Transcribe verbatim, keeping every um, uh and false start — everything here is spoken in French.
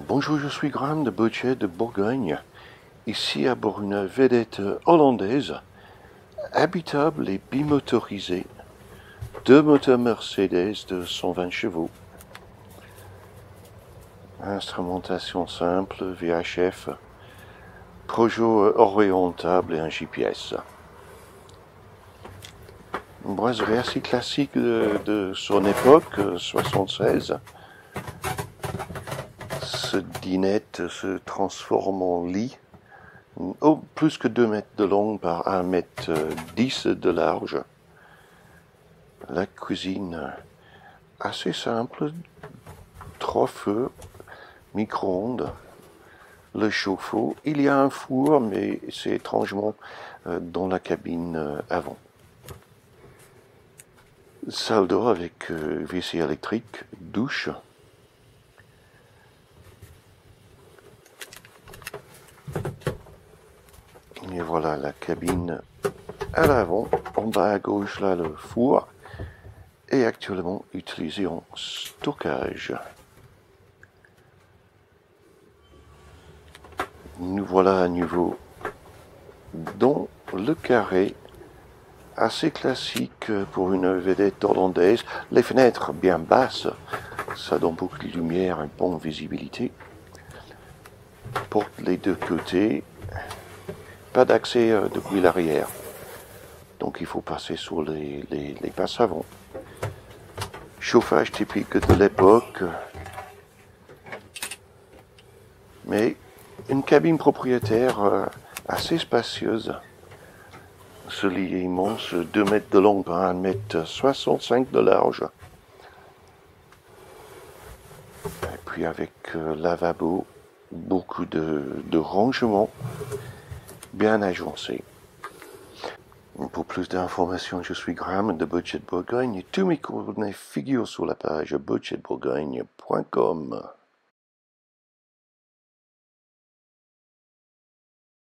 Bonjour, je suis Graham de Budget de Bourgogne, ici à bord d'une vedette hollandaise, habitable et bimotorisée, deux moteurs Mercedes de cent vingt chevaux, instrumentation simple, V H F, projo orientable et un G P S. Une brasserie assez classique de, de son époque, soixante-seize. Ce dinette se transforme en lit, oh, plus que deux mètres de long par un mètre dix de large. La cuisine assez simple, trois feux, micro-ondes, le chauffe-eau. Il y a un four, mais c'est étrangement dans la cabine avant. Salle d'eau avec W C électrique, douche. Et voilà la cabine à l'avant. En bas à gauche, là, le four est actuellement utilisé en stockage. Nous voilà à nouveau dans le carré, assez classique pour une vedette hollandaise. Les fenêtres bien basses, ça donne beaucoup de lumière et bonne visibilité. Porte les deux côtés, pas d'accès depuis l'arrière, donc il faut passer sur les, les, les passes avant. Chauffage typique de l'époque, mais une cabine propriétaire assez spacieuse. Ce lit est immense, deux mètres de long par un mètre soixante-cinq de large. Et puis avec euh, lavabo, beaucoup de, de rangements, bien agencés. Pour plus d'informations, je suis Graham de Budget Bourgogne et tous mes coordonnées figurent sur la page budget bourgogne point com.